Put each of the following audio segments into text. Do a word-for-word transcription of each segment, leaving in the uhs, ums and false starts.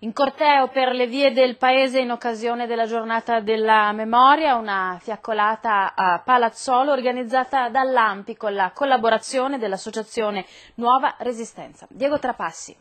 In corteo per le vie del paese in occasione della giornata della memoria, una fiaccolata a Palazzolo organizzata dall'A M P I con la collaborazione dell'associazione Nuova Resistenza. Diego Trapassi.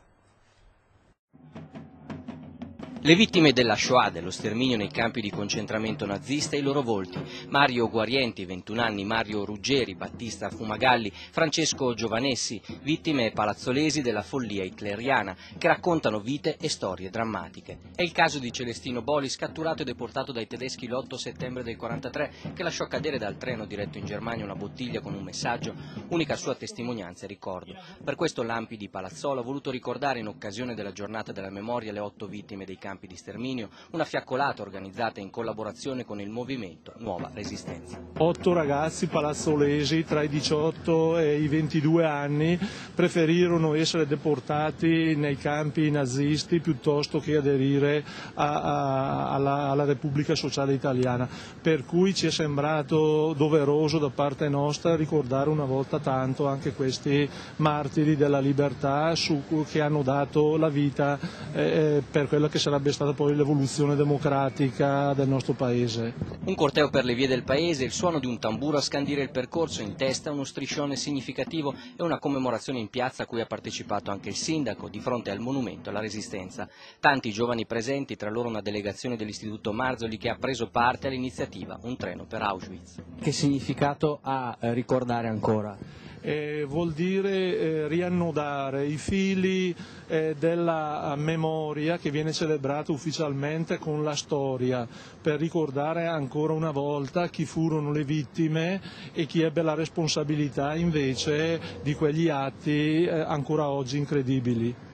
Le vittime della Shoah, dello sterminio nei campi di concentramento nazista e i loro volti: Mario Guarienti, ventuno anni, Mario Ruggeri, Battista Fumagalli, Francesco Giovanessi, vittime palazzolesi della follia hitleriana, che raccontano vite e storie drammatiche. È il caso di Celestino Bolis, catturato e deportato dai tedeschi l'otto settembre del quarantatré, che lasciò cadere dal treno diretto in Germania una bottiglia con un messaggio, unica sua testimonianza e ricordo. Per questo l'A M P I di Palazzolo ha voluto ricordare, in occasione della giornata della memoria, le otto vittime dei campi di sterminio, una fiaccolata organizzata in collaborazione con il movimento Nuova Resistenza. Otto ragazzi palazzolesi tra i diciotto e i ventidue anni preferirono essere deportati nei campi nazisti piuttosto che aderire a, a, alla, alla Repubblica Sociale Italiana, per cui ci è sembrato doveroso da parte nostra ricordare una volta tanto anche questi martiri della libertà su, che hanno dato la vita eh, per quella che sarebbe stata poi l'evoluzione democratica del nostro paese. Un corteo per le vie del paese, il suono di un tamburo a scandire il percorso, in testa uno striscione significativo e una commemorazione in piazza a cui ha partecipato anche il sindaco di fronte al monumento alla Resistenza. Tanti giovani presenti, tra loro una delegazione dell'Istituto Marzoli che ha preso parte all'iniziativa Un treno per Auschwitz. Che significato ha eh, ricordare ancora? Eh, vuol dire eh, riannodare i fili eh, della memoria che viene celebrata ufficialmente con la storia, per ricordare ancora una volta chi furono le vittime e chi ebbe la responsabilità invece di quegli atti eh, ancora oggi incredibili.